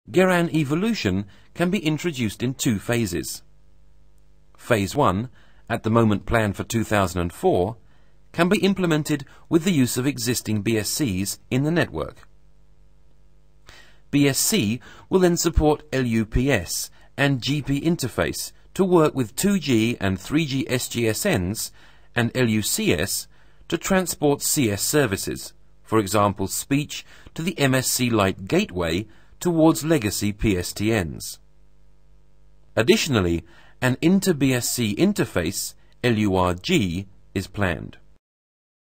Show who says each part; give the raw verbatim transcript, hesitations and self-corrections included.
Speaker 1: GERAN evolution can be introduced in two phases. Phase one, at the moment planned for two thousand four, can be implemented with the use of existing B S Cs in the network. B S C will then support L U P S and G P interface to work with two G and three G S G S Ns and L U C S to transport C S services, for example speech to the M S C Lite gateway towards legacy P S T Ns. Additionally, an inter-B S C interface, L U R G, is planned.